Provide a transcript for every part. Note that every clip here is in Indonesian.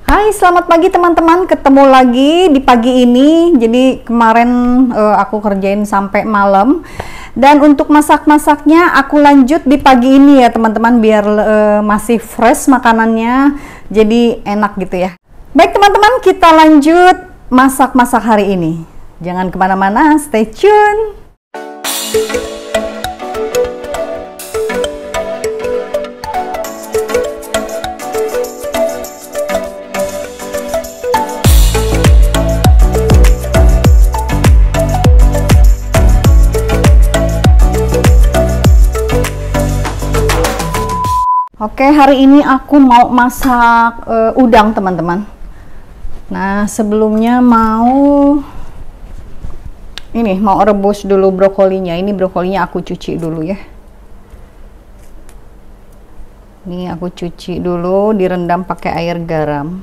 Hai, selamat pagi teman-teman. Ketemu lagi di pagi ini. Jadi kemarin aku kerjain sampai malam. Dan untuk masak-masaknya aku lanjut di pagi ini ya teman-teman, biar masih fresh makanannya. Jadi enak gitu ya. Baik teman-teman, kita lanjut masak-masak hari ini. Jangan kemana-mana, stay tune. Oke, hari ini aku mau masak udang teman-teman. Nah, sebelumnya mau rebus dulu brokolinya. Ini brokolinya aku cuci dulu ya. Ini aku cuci dulu, direndam pakai air garam.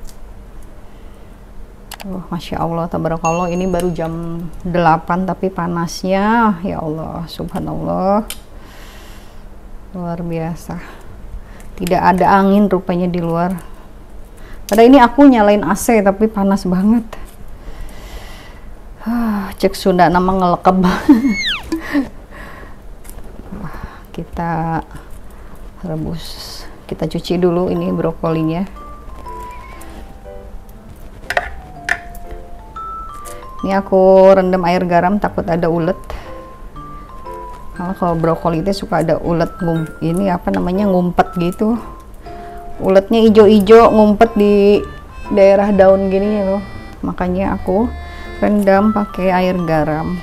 Masya Allah, tabarakallah, ini baru jam 8 tapi panasnya, ya Allah, subhanallah, luar biasa. Tidak ada angin rupanya di luar. Padahal ini aku nyalain AC tapi panas banget. Cek Sunda nama ngelekep. Kita rebus. Kita cuci dulu ini brokolinya. Ini aku rendam air garam takut ada ulet. Kalau brokoli itu suka ada ulet ngumpet gitu. Uletnya ijo-ijo ngumpet di daerah daun gini ya loh. Makanya aku rendam pakai air garam.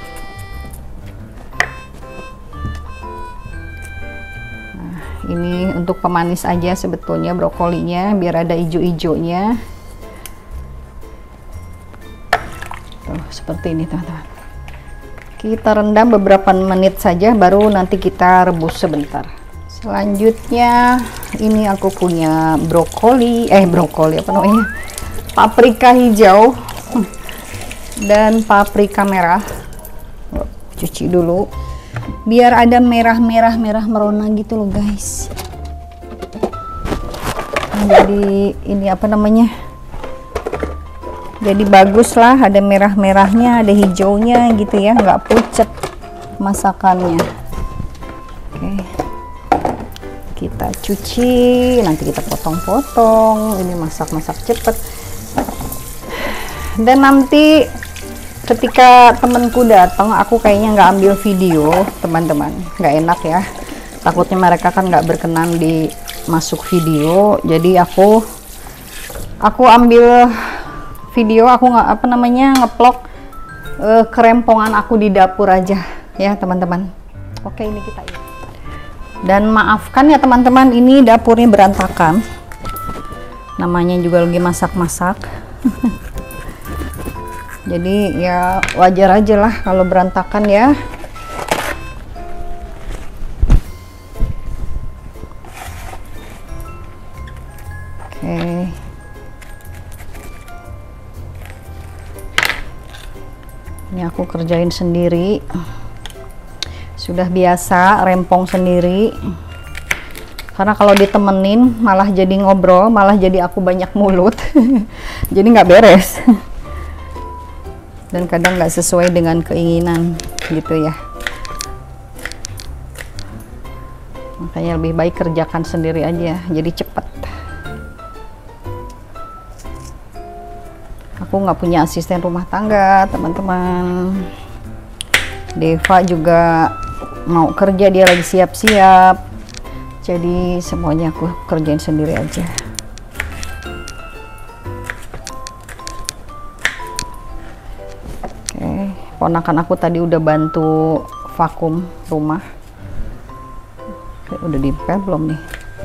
Nah, ini untuk pemanis aja sebetulnya brokolinya, biar ada ijo-ijonya. Tuh, seperti ini teman-teman. Kita rendam beberapa menit saja, baru nanti kita rebus sebentar. Selanjutnya ini aku punya brokoli paprika hijau dan paprika merah. Cuci dulu biar ada merah merona gitu loh guys. Jadi ini jadi bagus lah, ada merah-merahnya, ada hijaunya gitu ya, nggak pucet masakannya. Oke, kita cuci, nanti kita potong-potong. Ini masak-masak cepet. Dan nanti ketika temenku datang, aku kayaknya nggak ambil video teman-teman, nggak enak ya. Takutnya mereka kan nggak berkenan di masuk video, jadi aku ambil video, aku ngeplok kerempongan aku di dapur aja ya teman-teman. Oke, ini kita ini. Dan maafkan ya teman-teman, ini dapurnya berantakan. Namanya juga lagi masak-masak. Jadi ya wajar aja lah kalau berantakan ya. Oke. Ini aku kerjain sendiri, sudah biasa rempong sendiri, karena kalau ditemenin malah jadi ngobrol, malah jadi aku banyak mulut. Jadi nggak beres dan kadang nggak sesuai dengan keinginan gitu ya. Makanya lebih baik kerjakan sendiri aja, jadi cepet. Aku nggak punya asisten rumah tangga teman-teman. Deva juga mau kerja, dia lagi siap-siap, jadi semuanya aku kerjain sendiri aja. Oke, ponakan aku tadi udah bantu vakum rumah. Oke, udah dipel belum nih?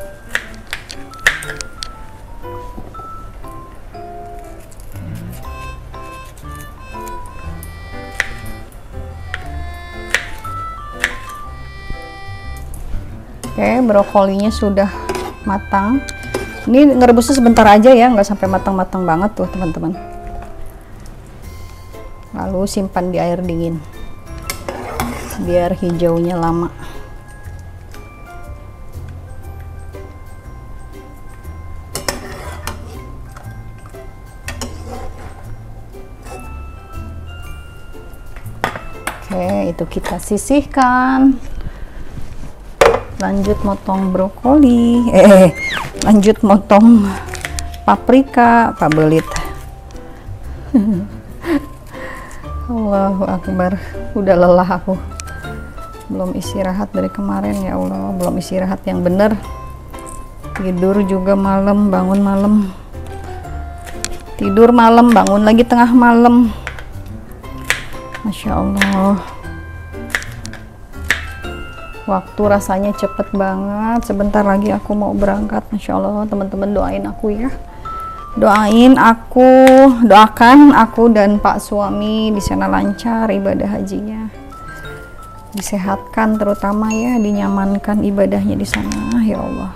Oke, brokolinya sudah matang. Ini ngerebusnya sebentar aja ya, nggak sampai matang-matang banget tuh teman-teman. Lalu simpan di air dingin biar hijaunya lama. Oke, itu kita sisihkan. Lanjut motong brokoli. Lanjut motong paprika, pabelit. Allahu Akbar. Udah lelah aku. Belum istirahat dari kemarin, ya Allah. Belum istirahat yang bener. Tidur juga malam, bangun malam. Tidur malam, bangun lagi tengah malam. Masya Allah. Waktu rasanya cepet banget. Sebentar lagi aku mau berangkat. Masya Allah, teman-teman doain aku ya. Doakan aku dan Pak suami di sana lancar ibadah hajinya. Disehatkan terutama ya, dinyamankan ibadahnya di sana ya Allah.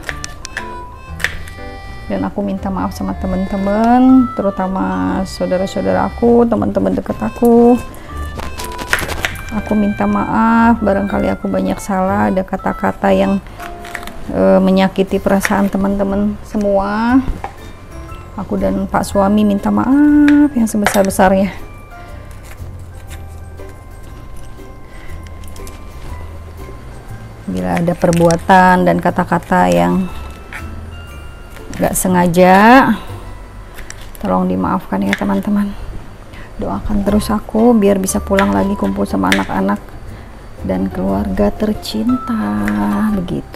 Dan aku minta maaf sama teman-teman, terutama saudara-saudara aku, teman-teman dekat aku. Aku minta maaf, barangkali aku banyak salah, ada kata-kata yang menyakiti perasaan teman-teman semua. Aku dan Pak suami minta maaf yang sebesar-besarnya. Bila ada perbuatan dan kata-kata yang gak sengaja, tolong dimaafkan ya teman-teman. Doakan terus aku biar bisa pulang lagi kumpul sama anak-anak dan keluarga tercinta, begitu.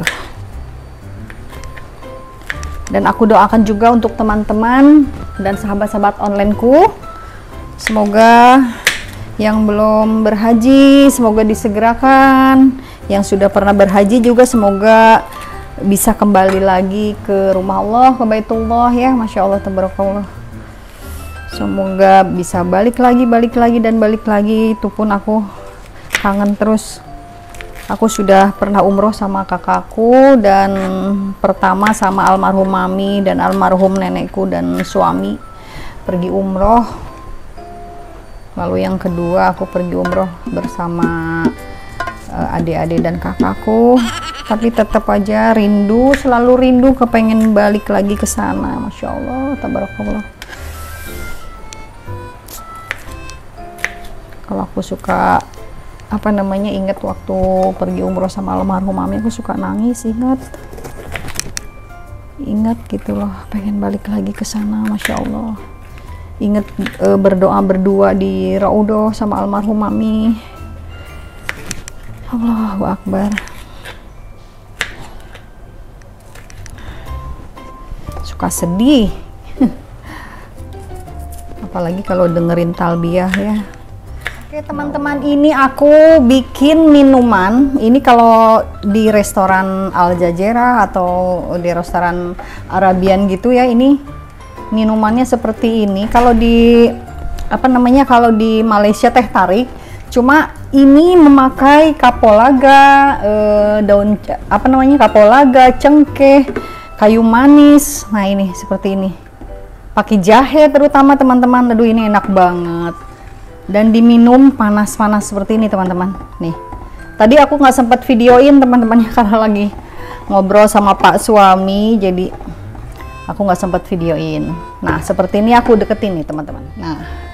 Dan aku doakan juga untuk teman-teman dan sahabat-sahabat onlineku, semoga yang belum berhaji semoga disegerakan, yang sudah pernah berhaji juga semoga bisa kembali lagi ke rumah Allah, ke Baitullah ya. Masya Allah, tabarakallah. Semoga bisa balik lagi dan balik lagi. Itu pun aku kangen terus. Aku sudah pernah umroh sama kakakku, dan pertama sama almarhum mami dan almarhum nenekku dan suami pergi umroh. Lalu yang kedua aku pergi umroh bersama adik-adik dan kakakku. Tapi tetap aja rindu, selalu rindu, kepengen balik lagi ke sana. Masya Allah, tabarakallah. Kalau aku suka ingat waktu pergi umroh sama almarhum mami, aku suka nangis, ingat gitu loh, pengen balik lagi ke sana. Masya Allah. Ingat berdoa berdua di Raudoh sama almarhum mami. Allahu Akbar. Suka sedih. Apalagi kalau dengerin talbiyah ya. Oke teman-teman, ini aku bikin minuman. Ini kalau di restoran Al Jazeera atau di restoran Arabian gitu ya, ini minumannya seperti ini. Kalau di kalau di Malaysia teh tarik, cuma ini memakai kapolaga, daun kapolaga, cengkeh, kayu manis. Nah ini seperti ini, pakai jahe terutama teman-teman. Aduh, ini enak banget. Dan diminum panas-panas seperti ini teman-teman. Nih, tadi aku nggak sempat videoin teman-temannya karena lagi ngobrol sama Pak suami, jadi aku nggak sempat videoin. Nah seperti ini aku deketin nih teman-teman. Nah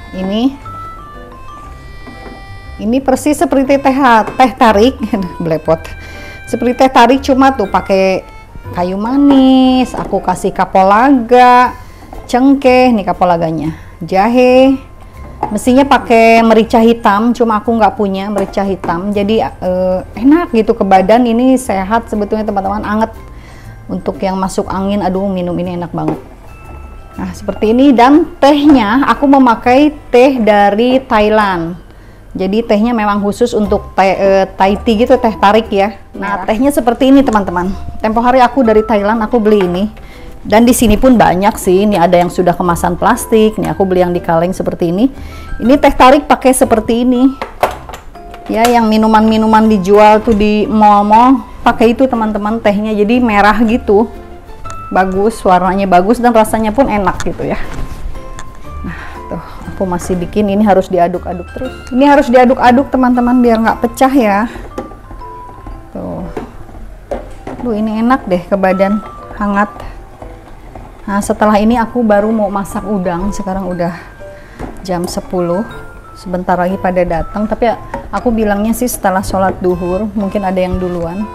ini persis seperti teh tarik blepot, seperti teh tarik, cuma tuh pakai kayu manis, aku kasih kapolaga, cengkeh, nih kapolaganya, jahe. Mestinya pakai merica hitam, cuma aku nggak punya merica hitam, jadi enak gitu ke badan. Ini sehat sebetulnya teman-teman, anget untuk yang masuk angin. Aduh, minum ini enak banget. Nah seperti ini. Dan tehnya aku memakai teh dari Thailand, jadi tehnya memang khusus untuk Thai tea gitu, teh tarik ya. Nah tehnya seperti ini teman-teman. Tempo hari aku dari Thailand aku beli ini. Dan di sini pun banyak sih. Ini ada yang sudah kemasan plastik. Nih aku beli yang di kaleng seperti ini. Ini teh tarik pakai seperti ini. Ya, yang minuman-minuman dijual tuh di mall-mall pakai itu teman-teman, tehnya. Jadi merah gitu. Bagus, warnanya bagus dan rasanya pun enak gitu ya. Nah, tuh aku masih bikin. Ini harus diaduk-aduk terus. Ini harus diaduk-aduk teman-teman biar nggak pecah ya. Tuh. Duh, ini enak deh ke badan, hangat. Nah setelah ini aku baru mau masak udang. Sekarang udah jam 10, sebentar lagi pada datang. Tapi Aku bilangnya sih setelah sholat duhur, mungkin ada yang duluan.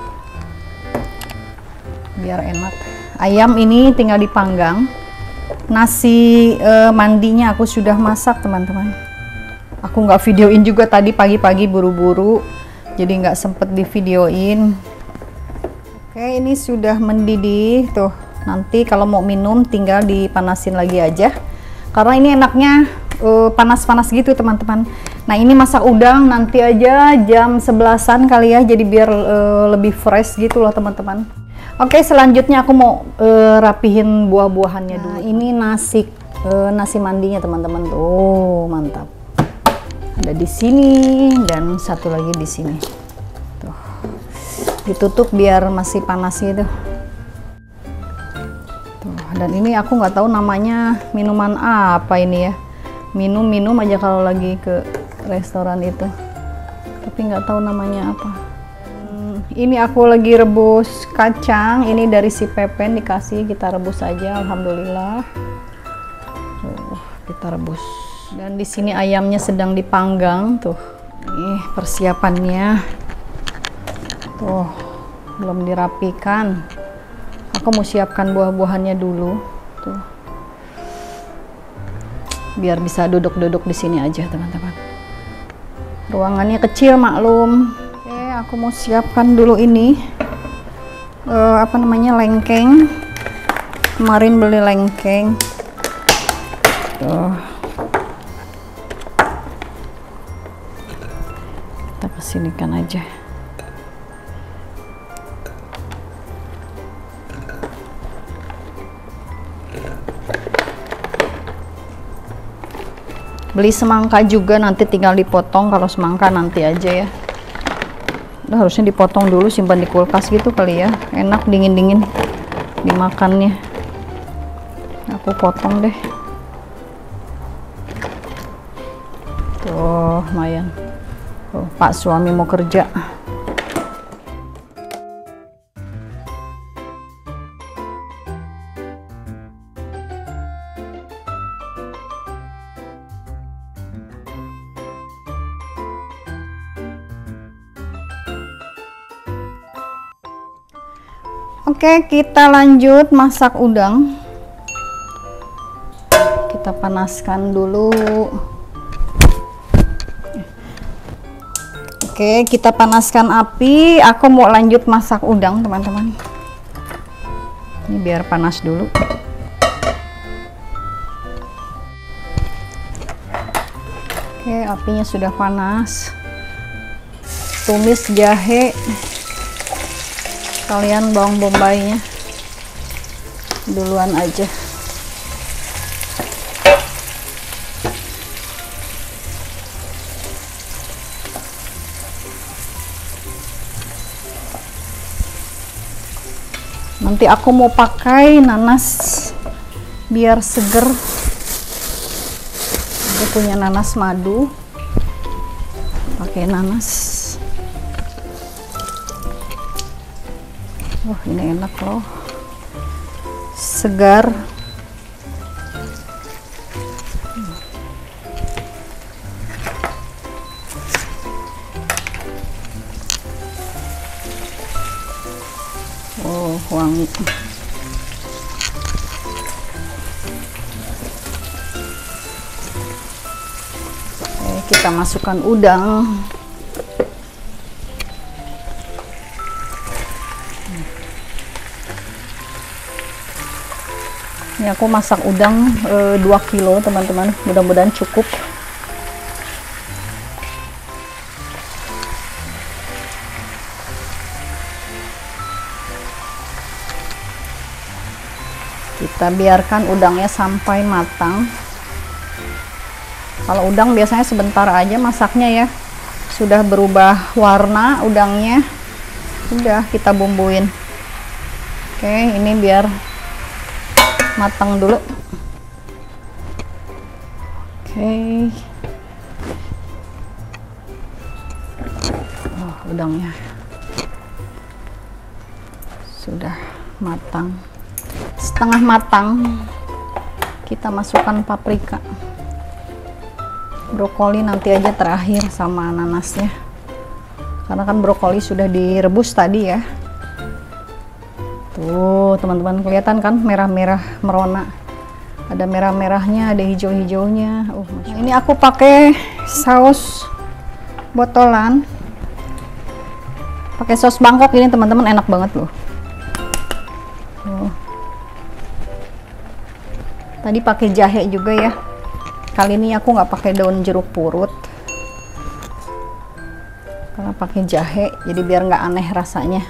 Biar enak. Ayam ini tinggal dipanggang. Nasi mandinya aku sudah masak, teman-teman. Aku nggak videoin juga tadi pagi-pagi buru-buru, jadi nggak sempet di videoin. Oke, ini sudah mendidih tuh. Nanti kalau mau minum tinggal dipanasin lagi aja. Karena ini enaknya panas-panas gitu, teman-teman. Nah, ini masak udang nanti aja jam 11-an kali ya, jadi biar lebih fresh gitu loh, teman-teman. Oke, selanjutnya aku mau rapihin buah-buahannya dulu. Ini nasi mandinya, teman-teman. Tuh, mantap. Ada di sini dan satu lagi di sini. Tuh. Ditutup biar masih panas gitu. Tuh, dan ini aku nggak tahu namanya minuman apa ini ya. Minum aja kalau lagi ke restoran itu. Tapi nggak tahu namanya apa. Ini aku lagi rebus kacang. Ini dari si Pepen dikasih, kita rebus aja. Alhamdulillah. Kita rebus. Dan di sini ayamnya sedang dipanggang tuh. Nih persiapannya. Tuh, belum dirapikan. Aku mau siapkan buah-buahannya dulu. Tuh. Biar bisa duduk-duduk di sini aja, teman-teman. Ruangannya kecil, maklum. Oke, aku mau siapkan dulu ini. Apa namanya, lengkeng. Kemarin beli lengkeng. Tuh. Kita kesinikan aja. Beli semangka juga, nanti tinggal dipotong. Kalau semangka nanti aja ya. Udah, harusnya dipotong dulu, simpan di kulkas gitu kali ya. Enak dingin-dingin dimakannya. Aku potong deh. Tuh, lumayan. Tuh, Pak suami mau kerja. Oke, kita lanjut masak udang. Kita panaskan dulu. Oke, kita panaskan api. Aku mau lanjut masak udang, teman-teman. Ini biar panas dulu. Oke, apinya sudah panas. Tumis jahe. Kalian bawang bombaynya duluan aja. Nanti aku mau pakai nanas biar seger. Aku punya nanas madu. Pakai nanas. Wah, ini enak loh, segar. Oh, wangi. Kita masukkan udang. Ini aku masak udang 2 kilo, teman-teman. Mudah-mudahan cukup. Kita biarkan udangnya sampai matang. Kalau udang biasanya sebentar aja masaknya ya. Sudah berubah warna udangnya. Udah kita bumbuin. Oke, ini biar matang dulu. Oke. Oh, udangnya sudah matang. Setengah matang. Kita masukkan paprika. Brokoli nanti aja terakhir sama nanasnya. karena kan brokoli sudah direbus tadi ya. Tuh teman-teman, kelihatan kan merah-merah merona, ada merah-merahnya, ada hijau-hijaunya. Ini aku pakai saus botolan, pakai saus Bangkok ini teman-teman, enak banget loh. Tadi pakai jahe juga ya, kali ini aku nggak pakai daun jeruk purut karena pakai jahe, jadi biar nggak aneh rasanya.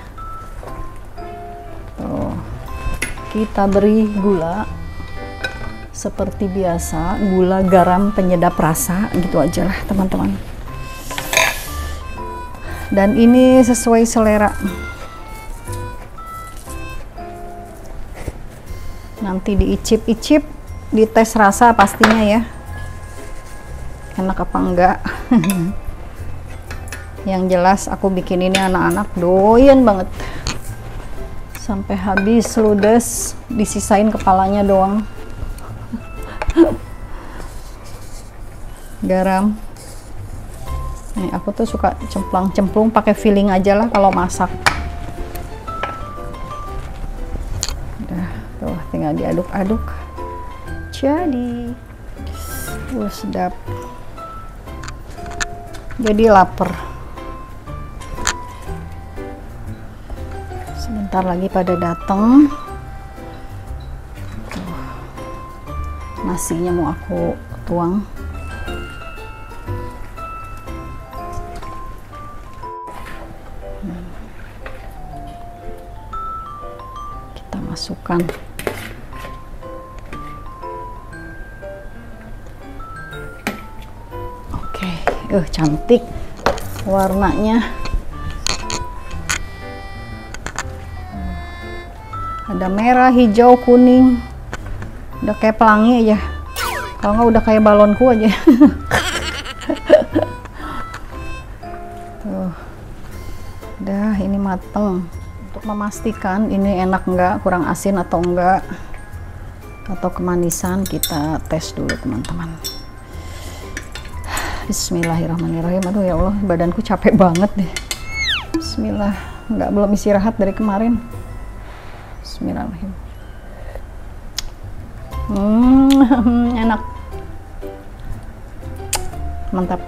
Tuh, kita beri gula seperti biasa, gula, garam, penyedap rasa, gitu aja lah teman-teman. Dan ini sesuai selera. Nanti diicip-icip, dites rasa pastinya ya, enak apa enggak. Yang jelas aku bikin ini anak-anak doyan banget, sampai habis ludes, disisain kepalanya doang. Garam, nih aku tuh suka cemplang-cemplung, pakai feeling aja lah kalau masak. Udah, tuh tinggal diaduk-aduk, jadi sedap. Jadi lapar. Sebentar lagi pada datang. Nasinya mau aku tuang. Kita masukkan. Oke, cantik warnanya. Ada merah, hijau, kuning, udah kayak pelangi aja, kalau nggak udah kayak balonku aja. Tuh, udah ini mateng. Untuk memastikan ini enak nggak, kurang asin atau enggak, atau kemanisan, kita tes dulu teman-teman. Bismillahirrahmanirrahim. Aduh ya Allah, badanku capek banget deh. Bismillah, belum istirahat dari kemarin. Bismillahirrahmanirrahim. Enak, mantap.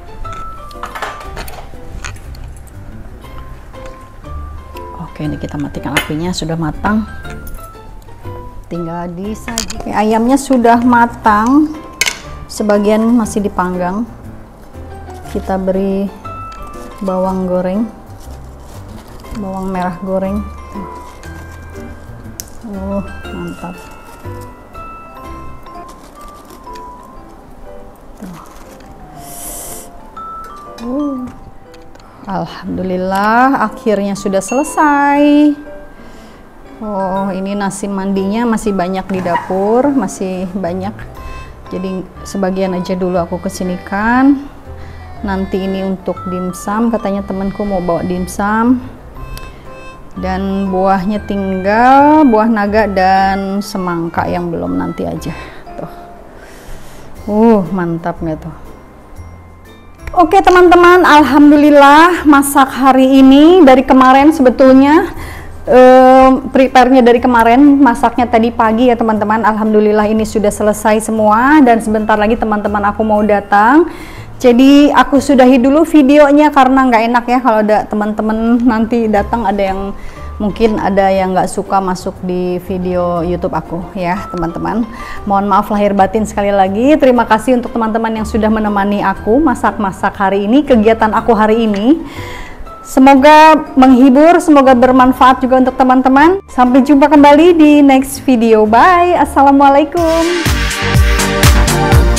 Oke, ini kita matikan apinya, sudah matang, tinggal disajikan. Ayamnya sudah matang, sebagian masih dipanggang. Kita beri bawang goreng, bawang merah goreng. Mantap. Alhamdulillah, akhirnya sudah selesai. Ini nasi mandinya masih banyak di dapur, masih banyak. Jadi sebagian aja dulu aku kesinikan. Nanti ini untuk dimsum, katanya temanku mau bawa dimsum. Dan buahnya tinggal buah naga dan semangka yang belum, nanti aja tuh. Mantap nggak tuh? Oke teman-teman, alhamdulillah masak hari ini dari kemarin sebetulnya, prepare-nya dari kemarin, masaknya tadi pagi ya teman-teman. Alhamdulillah ini sudah selesai semua dan sebentar lagi teman-teman aku mau datang. Jadi aku sudahi dulu videonya karena nggak enak ya kalau ada teman-teman nanti datang, ada yang mungkin ada yang nggak suka masuk di video YouTube aku ya teman-teman. Mohon maaf lahir batin sekali lagi. Terima kasih untuk teman-teman yang sudah menemani aku masak-masak hari ini, kegiatan aku hari ini. Semoga menghibur, semoga bermanfaat juga untuk teman-teman. Sampai jumpa kembali di next video. Bye. Assalamualaikum.